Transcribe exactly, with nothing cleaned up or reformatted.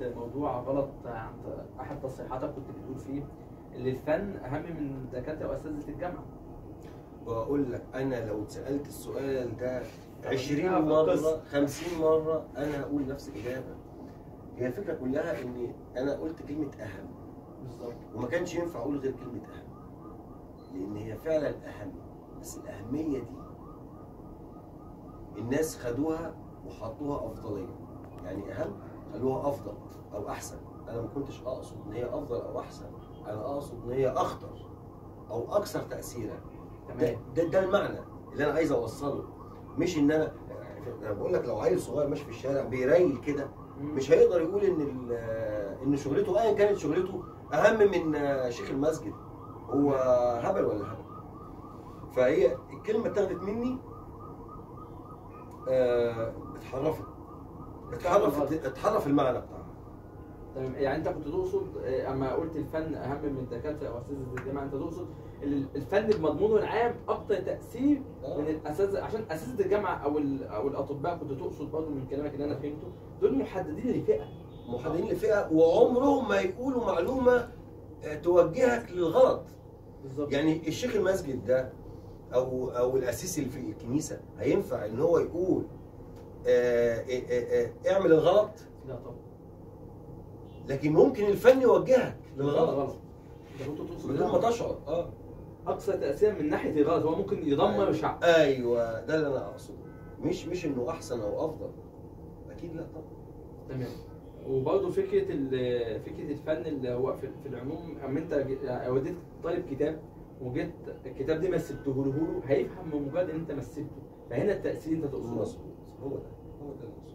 موضوع غلط عند احد تصريحاتك كنت بتقول فيه ان الفن اهم من دكاتره واساتذه الجامعه. بقول لك انا لو اتسالت السؤال ده عشرين آه، مره قصة. خمسين مره انا هقول نفس الاجابه. هي الفكره كلها ان انا قلت كلمه اهم بالظبط. وما كانش ينفع اقول غير كلمه اهم، لان هي فعلا اهم، بس الاهميه دي الناس خدوها وحطوها افضليه. يعني اهم خلوها افضل او احسن. انا ما كنتش اقصد ان هي افضل او احسن، انا اقصد ان هي اخطر او اكثر تاثيرا. ده, ده ده المعنى اللي انا عايز اوصله. مش ان انا انا بقول لك لو عيل صغير ماشي في الشارع بيريل كده مش هيقدر يقول ان ان شغلته ايا كانت شغلته اهم من شيخ المسجد. هو هبل ولا هبل؟ فهي الكلمه اتاخدت مني اه اتحرفت اتحرفت اتحرف المعنى بتاعها. تمام. يعني انت كنت تقصد اما قلت الفن اهم من الدكاتره او اساتذه الجامعه، انت تقصد الفن بمضمونه العام اكتر تاثير آه. من الاساتذه، عشان اساتذه الجامعه او او الاطباء كنت تقصد برضه من كلامك اللي انا فهمته دول محددين لفئه محددين لفئه وعمرهم ما يقولوا معلومه توجهك للغلط. بالظبط. يعني الشيخ المسجد ده او او الاسيس اللي في الكنيسه هينفع ان هو يقول آآ آآ آآ اعمل الغلط؟ لا طبعا. لكن ممكن الفن يوجهك للغلط غلط. انت كنت تقصد بدون ما تشعر. اه اقصى تاثيرا من ناحيه الغلط، هو ممكن يدمر أيوة. شعب. ايوه ده اللي انا اقصده، مش مش انه احسن او افضل، اكيد لا طبعا. تمام. وبرضه فكره فكره الفن اللي هو في في العموم، اما انت وديت طالب كتاب وجيت الكتاب ده مثلته له هيفهم من مجرد ان انت مثلته، فهنا التاثير انت تقصده. مظبوط، هو ده هو ده اللي